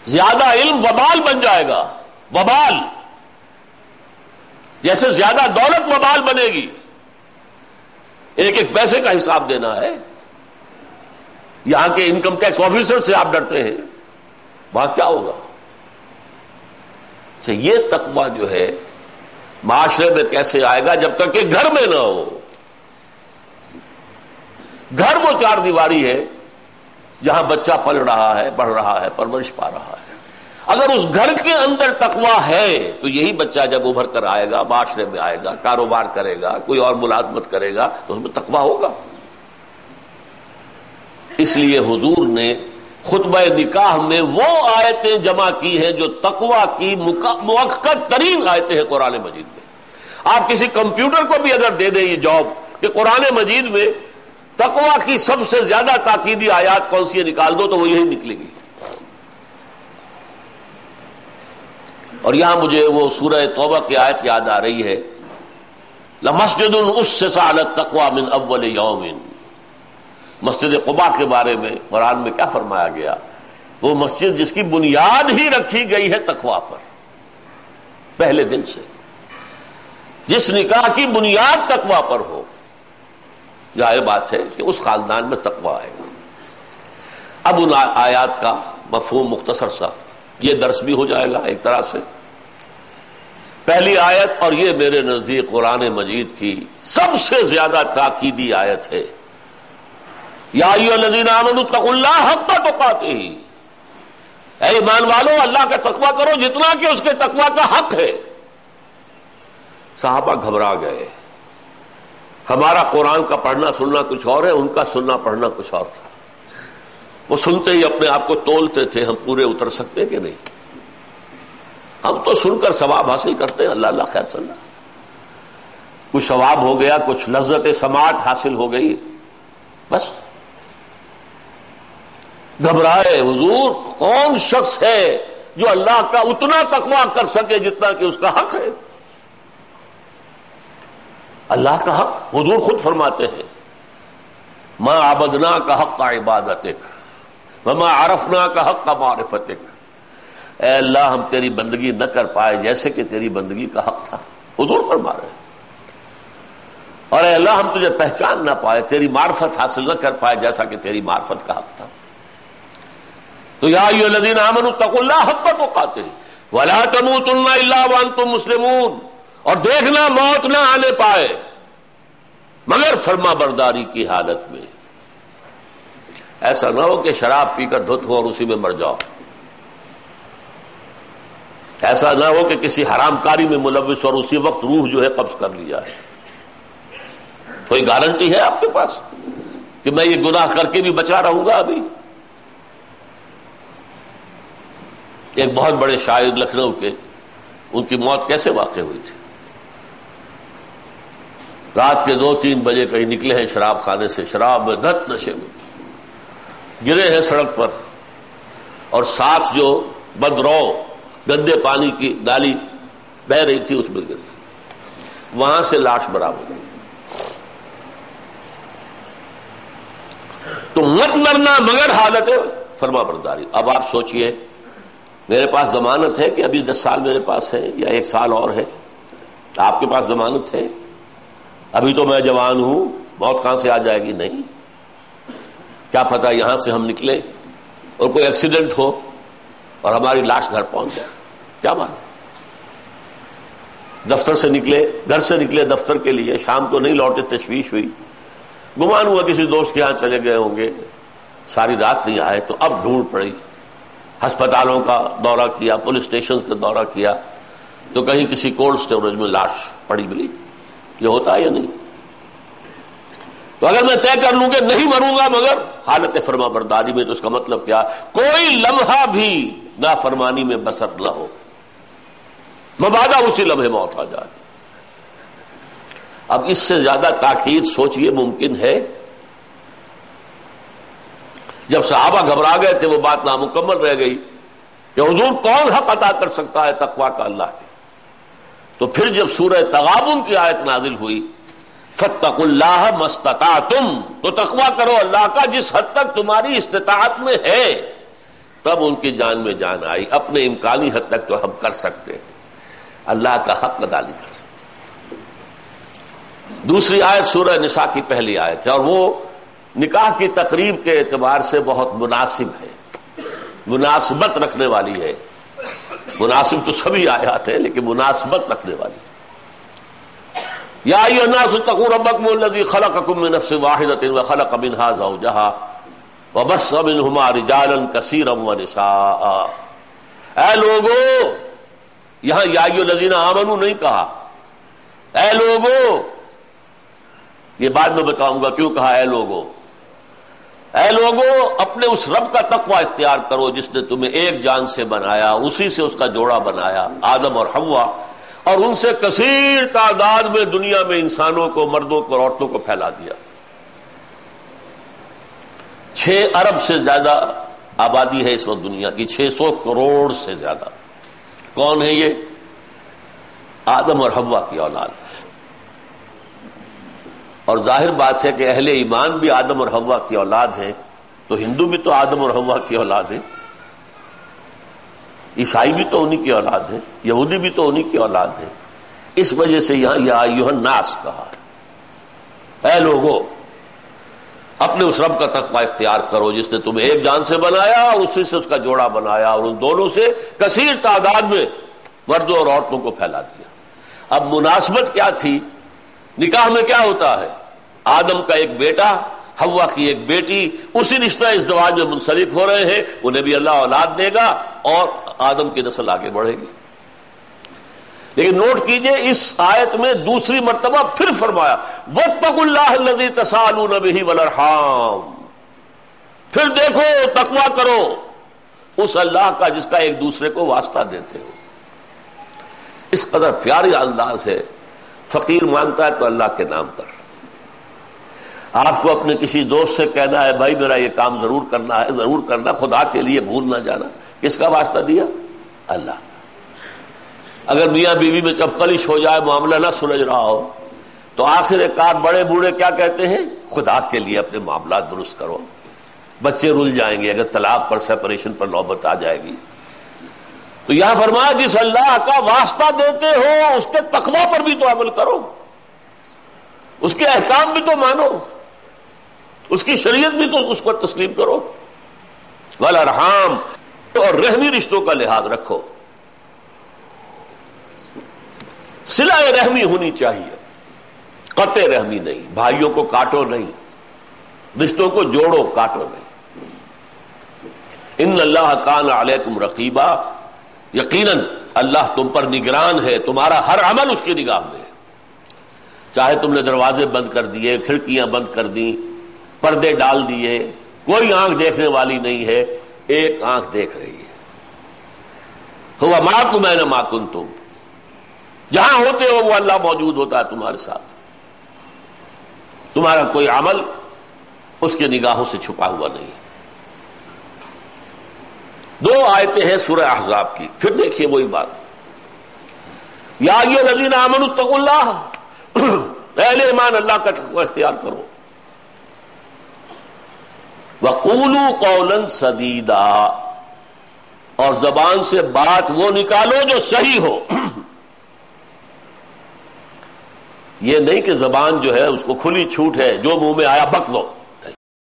زیادہ علم وبال بن جائے گا، وبال، جیسے زیادہ دولت وبال بنے گی. ایک ایک پیسے کا حساب دینا ہے. یہاں کے انکم ٹیکس آفیسر سے آپ ڈرتے ہیں، وہاں کیا ہوگا؟ یہ تقویٰ جو ہے معاشرے میں کیسے آئے گا جب تک کہ گھر میں نہ ہو. گھر وہ چار دیواری ہے جہاں بچہ پل رہا ہے، بڑھ رہا ہے، پرورش پا رہا ہے. اگر اس گھر کے اندر تقویٰ ہے تو یہی بچہ جب ابھر کر آئے گا، معاشرے میں آئے گا، کاروبار کرے گا، کوئی اور ملازمت کرے گا تو اس میں تقویٰ ہوگا. اس لیے حضور نے خطبہ نکاح میں وہ آیتیں جمع کی ہیں جو تقویٰ کی مؤکد ترین آیتیں ہیں قرآن مجید میں. آپ کسی کمپیوٹر کو بھی اگر دے دیں یہ جاب کہ قرآن مجید میں تقویٰ کی سب سے زیادہ تاکیدی آیات کون سی ہے نکال دو تو وہ یہی نکلے گی. اور یہاں مجھے وہ سورہ توبہ کی آیت یاد آ رہی ہے، لَمَسْجِدٌ أُسِّسَ عَلَى التَّقْوَى مِنْ أَوَّلِ يَوْمٍ. مسجد قباء کے بارے میں قرآن میں کیا فرمایا گیا؟ وہ مسجد جس کی بنیاد ہی رکھی گئی ہے تقویٰ پر، پہلے دن سے. جس نکاح کی بنیاد تقویٰ پر ہو، ظاہر بات ہے کہ اس خاندان میں تقویٰ آئے گا. اب ان آیات کا مفہوم مختصر سا یہ درس بھی ہو جائے گا ایک طرح سے. پہلی آیت، اور یہ میرے نزدیک قرآن مجید کی سب سے زیادہ تاکیدی آیت ہے، یا ایھا الذین آمنوا اتقوا اللہ حق تقاتہ. اے ایمان والو، اللہ کا تقویٰ کرو جتنا کہ اس کے تقویٰ کا حق ہے. صحابہ گھبرا گئے. ہمارا قرآن کا پڑھنا سننا کچھ اور ہے، ان کا سننا پڑھنا کچھ اور تھا. وہ سنتے ہی اپنے آپ کو تولتے تھے، ہم پورے اتر سکتے کہ نہیں؟ ہم تو سن کر ثواب حاصل کرتے ہیں، اللہ اللہ خیر صلی. کچھ ثواب ہو گیا، کچھ لذت سماعت حاصل ہو گئی، بس گھبرائے. حضور کون شخص ہے جو اللہ کا اتنا تقویٰ کر سکے جتنا کہ اس کا حق ہے؟ اللہ کا حق حضور خود فرماتے ہیں، ما عبدناک حق عبادتک وما عرفناک حق معرفتک. اے اللہ، ہم تیری بندگی نہ کر پائے جیسے کہ تیری بندگی کا حق تھا. حضور فرما رہے ہیں. اور اے اللہ، ہم تجھے پہچان نہ پائے، تیری معرفت حاصل نہ کر پائے جیسا کہ تیری معرفت کا حق تھا. تو یا ایھا الذین آمنوا اتقوا اللہ حق تقاتہ ولا تموتن الا وانتم مسلمون. اور دیکھنا موت نہ آنے پائے مگر فرما برداری کی حالت میں. ایسا نہ ہو کہ شراب پی کر دھت ہو اور اسی میں مر جاؤ. ایسا نہ ہو کہ کسی حرام کاری میں ملوث اور اسی وقت روح جو ہے قبض کر لی جائے. کوئی گارنٹی ہے آپ کے پاس کہ میں یہ گناہ کر کے بھی بچا رہوں گا؟ ابھی ایک بہت بڑے شاعر لکھنؤ کے، ان کی موت کیسے واقع ہوئی تھی؟ رات کے 2-3 بجے کہیں نکلے ہیں شراب خانے سے، شراب میں دھت نشے میں گرے ہیں سڑک پر، اور ساتھ جو بدرو گندے پانی کی نالی بہ رہی تھی اس میں گر گئی. وہاں سے لاش برآمد ہوئی. تو مت مرنا مگر حالت فرما برداری. اب آپ سوچئے، میرے پاس ضمانت ہے کہ ابھی 10 سال میرے پاس ہے یا 1 سال اور ہے؟ آپ کے پاس ضمانت ہے؟ ابھی تو میں جوان ہوں، موت کہاں سے آ جائے گی؟ نہیں. کیا پتہ یہاں سے ہم نکلے اور کوئی ایکسیڈنٹ ہو اور ہماری لاش گھر پہنچ جائے، کیا بات؟ دفتر سے نکلے، گھر سے نکلے دفتر کے لیے، شام کو نہیں لوٹے، تشویش ہوئی، گمان ہوا کسی دوست کے ہاں چلے گئے ہوں گے، ساری رات نہیں آئے. تو اب ڈھونڈ پڑی، ہسپتالوں کا دورہ کیا، پولیس اسٹیشن کا دورہ کیا، تو کہیں کسی کولڈ اسٹوریج میں لاش پڑی ملی. یہ ہوتا ہے یا نہیں؟ تو اگر میں طے کر لوں کہ نہیں مروں گا مگر حالت فرما برداری میں، تو اس کا مطلب کیا؟ کوئی لمحہ بھی نافرمانی میں بسر نہ ہو، مبادا اسی لمحے موت آ جائے. اب اس سے زیادہ تاکید سوچئے ممکن ہے؟ جب صحابہ گھبرا گئے تھے وہ بات نامکمل رہ گئی کہ حضور کون حق عطا کر سکتا ہے تقویٰ کا اللہ کے. تو پھر جب سورہ تغابن کی آیت نازل ہوئی، فاتقوا اللہ ما استطعتم، تو تقویٰ کرو اللہ کا جس حد تک تمہاری استطاعت میں ہے. تب ان کی جان میں جان آئی. اپنے امکانی حد تک تو ہم کر سکتے ہیں, اللہ کا حق ادا نہیں کر سکتے. دوسری آیت سورہ نساء کی پہلی آیت ہے, اور وہ نکاح کی تقریب کے اعتبار سے بہت مناسب ہے, مناسبت رکھنے والی ہے. مناسب تو سبھی آیات ہیں لیکن مناسبت رکھنے والی. یا ایھا الناس اتقوا ربکم الذی خلقکم من نفس واحدۃ وخلق منها زوجها وبث منهما رجالا کثیرا ونساء. اے لوگو, یہاں یا ایھا الذین آمنوا نہیں کہا, اے لوگو. یہ بعد میں بتاؤں گا کیوں کہا اے لوگو. اے لوگو, اپنے اس رب کا تقوی اختیار کرو جس نے تمہیں ایک جان سے بنایا, اسی سے اس کا جوڑا بنایا آدم اور حوا, اور ان سے کثیر تعداد میں دنیا میں انسانوں کو, مردوں کو, عورتوں کو پھیلا دیا. 6 ارب سے زیادہ آبادی ہے اس وقت دنیا کی, 600 کروڑ سے زیادہ. کون ہے یہ؟ آدم اور حوا کی اولاد. اور ظاہر بات ہے کہ اہل ایمان بھی آدم اور حوا کی اولاد ہیں, تو ہندو بھی تو آدم اور حوا کی اولاد ہیں, عیسائی بھی تو انہی کی اولاد ہیں, یہودی بھی تو انہی کی اولاد ہیں. اس وجہ سے یہاں یا ایھا الناس کہا, اے لوگو اپنے اس رب کا تقوی اختیار کرو جس نے تمہیں ایک جان سے بنایا اور اسی سے اس کا جوڑا بنایا, اور ان دونوں سے کثیر تعداد میں مردوں اور عورتوں کو پھیلا دیا. اب مناسبت کیا تھی؟ نکاح میں کیا ہوتا ہے؟ آدم کا ایک بیٹا, حوا کی ایک بیٹی, اسی رشتہ ازدواج میں منسلک ہو رہے ہیں, انہیں بھی اللہ اولاد دے گا اور آدم کی نسل آگے بڑھے گی. لیکن نوٹ کیجئے اس آیت میں دوسری مرتبہ پھر فرمایا واتقوا اللہ الذی تساءلون بہ والارحام. پھر دیکھو, تقویٰ کرو اس اللہ کا جس کا ایک دوسرے کو واسطہ دیتے ہو. اس قدر پیارے انداز ہے. فقیر مانگتا ہے تو اللہ کے نام پر. آپ کو اپنے کسی دوست سے کہنا ہے بھائی میرا یہ کام ضرور کرنا ہے, ضرور کرنا, خدا کے لیے بھول نہ جانا. کس کا واسطہ دیا؟ اللہ. اگر میاں بیوی میں چپقلش ہو جائے, معاملہ نہ سلجھ رہا ہو, تو آخر کار بڑے بوڑھے کیا کہتے ہیں؟ خدا کے لیے اپنے معاملات درست کرو. بچے رل جائیں گے اگر طلاق پر, سیپریشن پر نوبت آ جائے گی. تو یہاں فرمایا جس اللہ کا واسطہ دیتے ہو اس کے تقویٰ پر بھی تو عمل کرو, اس کے احکام بھی تو مانو, اس کی شریعت بھی تو اس پر تسلیم کرو. والارحام, اور رحمی رشتوں کا لحاظ رکھو. صلہ رحمی ہونی چاہیے, قطع رحمی نہیں. بھائیوں کو کاٹو نہیں, رشتوں کو جوڑو, کاٹو نہیں. ان اللہ کان علیکم رقیبا, یقیناً اللہ تم پر نگران ہے, تمہارا ہر عمل اس کی نگاہ میں ہے. چاہے تم نے دروازے بند کر دیے, کھڑکیاں بند کر دیں, پردے ڈال دیے, کوئی آنکھ دیکھنے والی نہیں ہے, ایک آنکھ دیکھ رہی ہے. ہوا معکم اینما کنتم, جہاں ہوتے ہو وہ اللہ موجود ہوتا ہے تمہارے ساتھ. تمہارا کوئی عمل اس کی نگاہوں سے چھپا ہوا نہیں. 2 آیتیں ہیں سورہ احزاب کی. پھر دیکھیے وہی بات, یا ایھا الذین آمنوا اتقوا اللہ, اہل ایمان اللہ کا تقوی اختیار کرو. وقولوا قولا سدیدا, اور زبان سے بات وہ نکالو جو صحیح ہو. یہ نہیں کہ زبان جو ہے اس کو کھلی چھوٹ ہے, جو منہ میں آیا بک دو.